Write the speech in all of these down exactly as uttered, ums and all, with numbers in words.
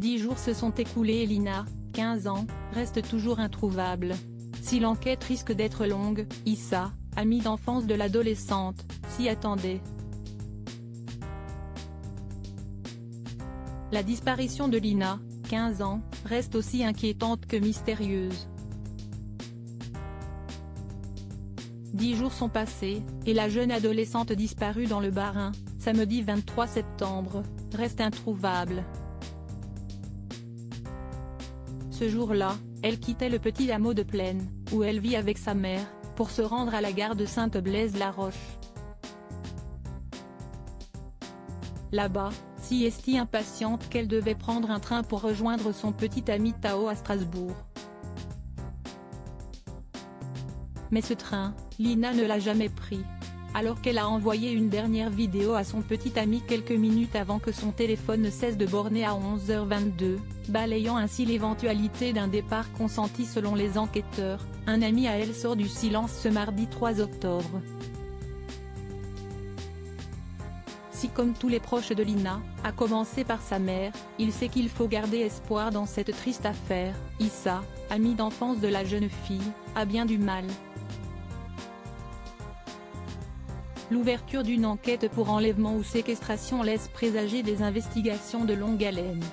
Dix jours se sont écoulés et Lina, quinze ans, reste toujours introuvable. Si l'enquête risque d'être longue, Issa, amie d'enfance de l'adolescente, s'y attendait. La disparition de Lina, quinze ans, reste aussi inquiétante que mystérieuse. Dix jours sont passés, et la jeune adolescente disparue dans le Bas-Rhin, samedi vingt-trois septembre, reste introuvable. Ce jour-là, elle quittait le petit hameau de Plaine, où elle vit avec sa mère, pour se rendre à la gare de Sainte-Blaise-la-Roche. Là-bas, si est impatiente qu'elle devait prendre un train pour rejoindre son petit ami Tao à Strasbourg. Mais ce train, Lina ne l'a jamais pris. Alors qu'elle a envoyé une dernière vidéo à son petit ami quelques minutes avant que son téléphone ne cesse de borner à onze heures vingt-deux, balayant ainsi l'éventualité d'un départ consenti selon les enquêteurs, un ami à elle sort du silence ce mardi trois octobre. Si comme tous les proches de Lina, à commencer par sa mère, il sait qu'il faut garder espoir dans cette triste affaire, Issa, amie d'enfance de la jeune fille, a bien du mal. L'ouverture d'une enquête pour enlèvement ou séquestration laisse présager des investigations de longue haleine.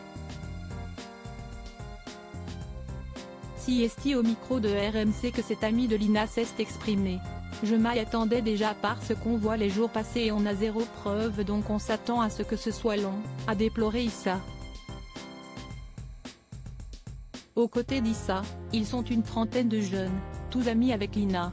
Si est au micro de R M C que cet ami de Lina s'est exprimé. Je m'y attendais déjà parce qu'on voit les jours passer et on a zéro preuve donc on s'attend à ce que ce soit long, a déploré Issa. Aux côtés d'Issa, ils sont une trentaine de jeunes, tous amis avec Lina.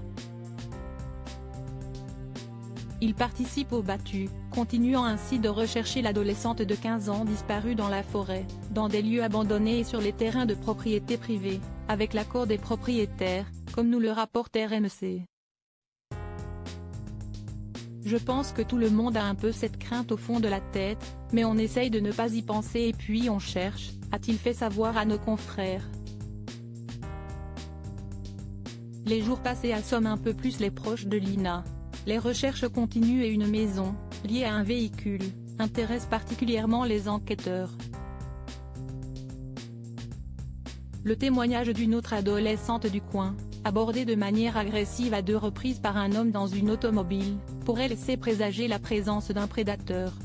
Ils participent aux battues, continuant ainsi de rechercher l'adolescente de quinze ans disparue dans la forêt, dans des lieux abandonnés et sur les terrains de propriété privée, avec l'accord des propriétaires, comme nous le rapporte R M C. Je pense que tout le monde a un peu cette crainte au fond de la tête, mais on essaye de ne pas y penser et puis on cherche, a-t-il fait savoir à nos confrères. Les jours passés assomment un peu plus les proches de Lina. Les recherches continuent et une maison, liée à un véhicule, intéresse particulièrement les enquêteurs. Le témoignage d'une autre adolescente du coin, abordée de manière agressive à deux reprises par un homme dans une automobile, pourrait laisser présager la présence d'un prédateur.